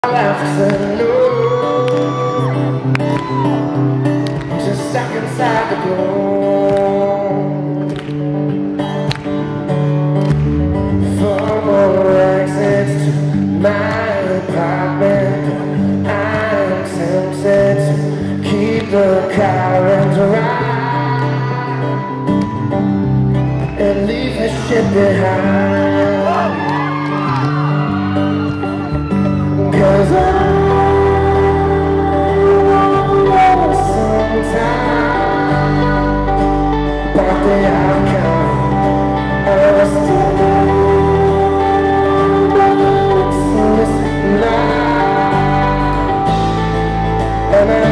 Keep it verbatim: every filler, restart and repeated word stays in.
Just stuck inside the gloom. Four more exits to my apartment. I'm tempted to keep the car and drive and leave this shit behind. 'Cause I and I